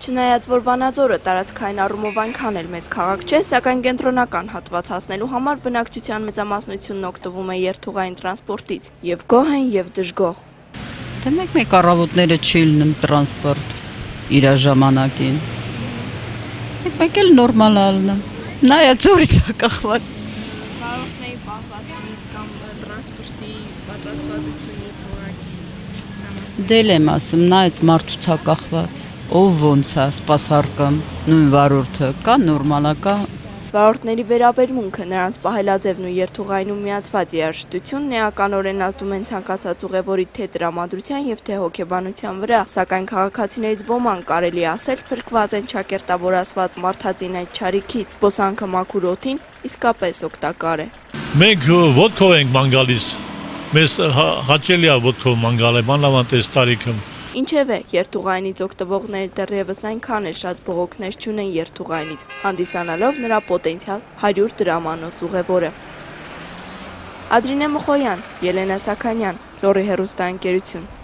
Չնայած որ Վանաձորը տարածքային առումով այնքան էլ մեծ քաղաք չէ, սակայն կենտրոնական հատված հասնելու համար բնակչության մեծամասնությունն օգտվում է երթուղային տրանսպորտից, եւ գոհ են եւ դժգոհ։ Դե մեկ առավոտները չի լինում տրանսպորտ իր ժամանակին։ Մեկ էլ նորմալ ալնում։ Նայած ծորից է կախված։ Վարորդների պահվածքից կամ տրանսպորտի պատրաստվածությունից որակից։ Դել եմ ասում, նայած մարդուց է կախված։ Ով ոնց է սպասարկում, նույն վարորդը կա նորմալա կա։ Վարորդների վերաբերմունքը, նրանց պահելաձևն ու երթուղայնում միացված երաժշտությունն էականորեն ազդում են ցանկացած ուղևորի թե տրամադրության եւ թե հոգեբանության վրա, սակայն քաղաքացիներից ոմանք կարելի ասել փրկված են ճակերտավորացված մարդածին այդ չարիքից։ Զբոսանքը մաքուր օդին իսկապես օգտակար է։ Մենք ոդկով ենք ման գալիս, մեզ հաճելի է ոդկով ման գալը, մանավանդ այս տարիքում։ Ինչևէ, երթուղայինից օգտվողները դեռևս այնքան էլ շատ բողոքներ չունեն երթուղայինից, հանդիսանալով նրա պոտենցիալ 100 դրամանոց ուղևորը։ Ադրինե Մխոյան, Ելենա Սաքանյան, Լոռի հեռուստաընկերություն։